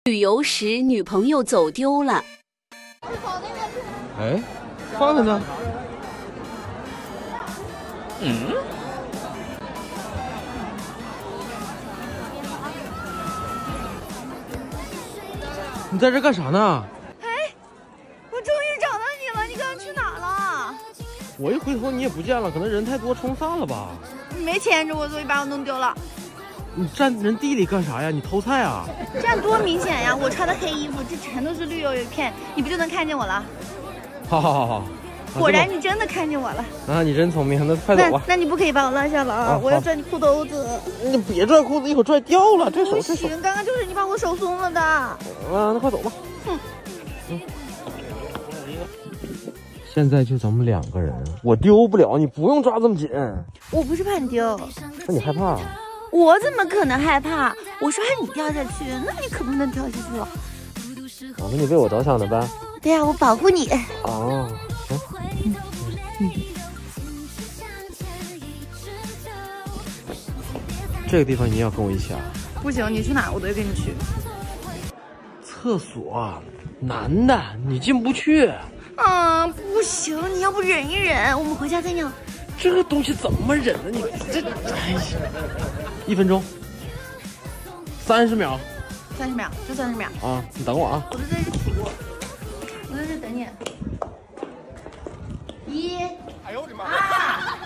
旅游时，女朋友走丢了。 哎，放在呢。你在这干啥呢？ 哎，我终于找到你了！你刚刚去哪儿了？ 我一回头你也不见了，可能人太多冲散了吧？ 你没牵着我，所以把我弄丢了。 你站人地里干啥呀？你偷菜啊？ 这样多明显呀！我穿的黑衣服，这全都是绿油油一片，你不就能看见我了？ 好。 果然你真的看见我了。 啊，你真聪明，那快走吧。 那你不可以把我落下了啊！我要拽你裤兜子。 你别拽裤子，一会儿拽掉了。这手。 不行，刚刚就是你把我手松了的。 啊，那快走吧。现在就咱们2个人，我丢不了，你不用抓这么紧。 我不是怕你丢， 那你害怕啊？ 我怎么可能害怕？我是怕你掉下去，那你可不能掉下去了。 那你为我着想的呗。 对呀，我保护你。 哦，行。这个地方你也要跟我一起啊？ 不行，你去哪我都跟你去。 厕所，男的你进不去。 不行，你要不忍一忍，我们回家再尿。 这个东西怎么忍呢？你这，哎呀，1分钟，30秒 ，30秒，就30秒啊！你等我啊！ 我都在这洗过，我在这等你。1，哎呦我的妈！